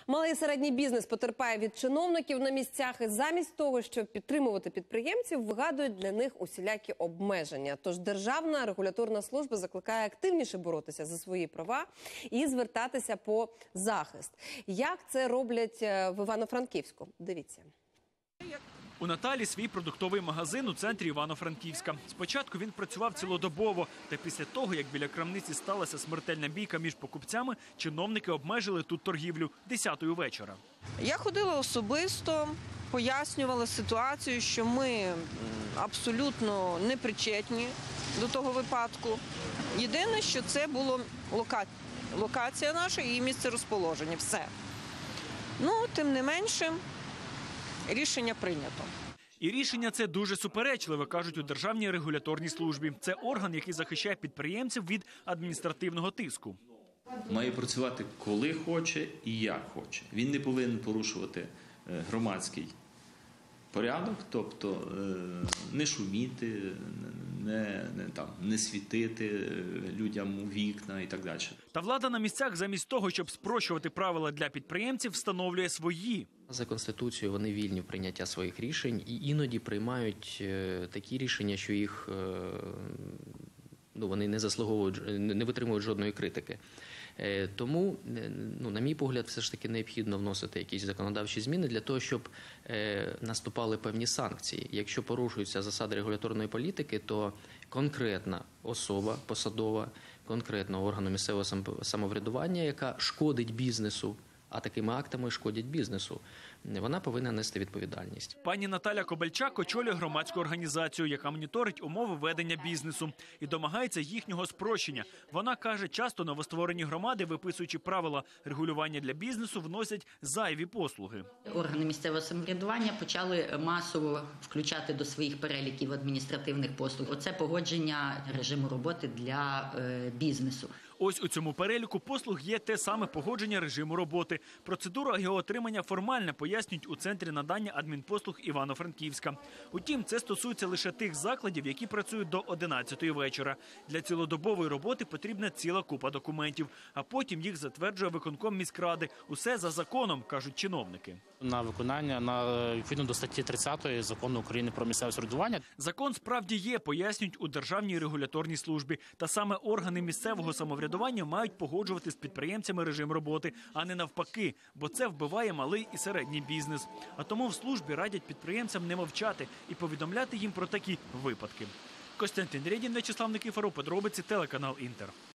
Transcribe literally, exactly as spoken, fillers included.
Малий і середній бізнес потерпає від чиновників на місцях і замість того, щоб підтримувати підприємців, вигадують для них усілякі обмеження. Тож Державна регуляторна служба закликає активніше боротися за свої права і звертатися по захист. Як це роблять в Івано-Франківську? Дивіться. У Наталі свій продуктовий магазин у центрі Івано-Франківська. Спочатку він працював цілодобово, та після того, як біля крамниці сталася смертельна бійка між покупцями, чиновники обмежили тут торгівлю десятої вечора. Я ходила особисто, пояснювала ситуацію, що ми абсолютно не причетні до того випадку. Єдине, що це була лока... локація наша і місце розположення. Все. Ну, тим не менше, рішення прийнято. І рішення це дуже суперечливе, кажуть у Державній регуляторній службі. Це орган, який захищає підприємців від адміністративного тиску. Має працювати коли хоче і як хоче. Він не повинен порушувати громадський порядок, тобто не шуміти, не, не, там, не світити людям у вікна і так далі. Та влада на місцях замість того, щоб спрощувати правила для підприємців, встановлює свої. За Конституцією вони вільні в прийняття своїх рішень і іноді приймають такі рішення, що їх ну, вони не заслуговують, не витримують жодної критики. Тому, ну, на мій погляд, все ж таки необхідно вносити якісь законодавчі зміни для того, щоб е, наступали певні санкції. Якщо порушуються засади регуляторної політики, то конкретна особа посадова, конкретно органу місцевого самоврядування, яка шкодить бізнесу, а такими актами шкодять бізнесу, вона повинна нести відповідальність. Пані Наталя Кобальчак очолює громадську організацію, яка моніторить умови ведення бізнесу і домагається їхнього спрощення. Вона каже, часто новостворені громади, виписуючи правила регулювання для бізнесу, вносять зайві послуги. Органи місцевого самоврядування почали масово включати до своїх переліків адміністративних послуг. Оце погодження режиму роботи для е, бізнесу. Ось у цьому переліку послуг є те саме погодження режиму роботи. Процедура його отримання формальна, пояснюють у Центрі надання адмінпослуг Івано-Франківська. Утім, це стосується лише тих закладів, які працюють до одинадцятої вечора. Для цілодобової роботи потрібна ціла купа документів, а потім їх затверджує виконком міськради. Усе за законом, кажуть чиновники. На виконання, на відповідно до статті тридцятої Закону України про місцеве самоврядування. Закон справді є, пояснюють у Державній регуляторній службі. Та саме органи місцевого самоврядування мають погоджувати з підприємцями режим роботи, а не навпаки, бо це вбиває малий і середній бізнес. А тому в службі радять підприємцям не мовчати і повідомляти їм про такі випадки. Костянтин Рєдін, В'ячеслав Никифоров, подробиці, телеканал «Інтер».